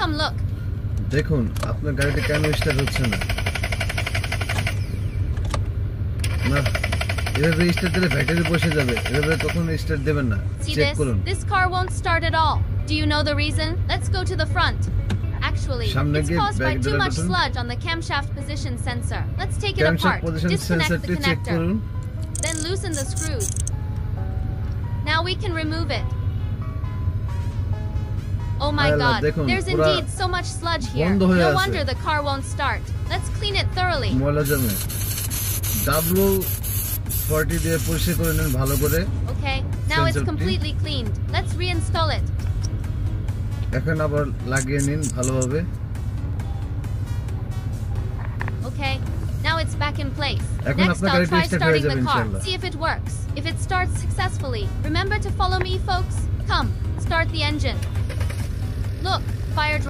Come look. দেখুন আপনার গাড়িটা কেন স্টার্ট হচ্ছে না না এভাবে স্টার্ট দিলে ব্যাটারি বসে যাবে এভাবে কখন স্টার্ট দেবেন না চেক করুন This car won't start at all. Do you know the reason? Let's go to the front. Actually, it's caused by too much sludge on the camshaft position sensor. Let's take it apart. Disconnect the connector. Then loosen the screws. Now we can remove it. Oh my god, there's indeed so much sludge here. No wonder the car won't start. Let's clean it thoroughly. W40 দিয়ে পরিষ্কার করে নেন ভালো করে Okay, now it's completely cleaned. Let's reinstall it. এখন আবার লাগিয়ে নিন ভালোভাবে Okay, now it's back in place. এখন Next, আপনার I'll গাড়িটা try স্টার্ট হয়ে starting যাবে the car. ইনশাআল্লাহ See if it works. If it starts successfully, remember to follow me, folks. Come, start the engine. Look, fire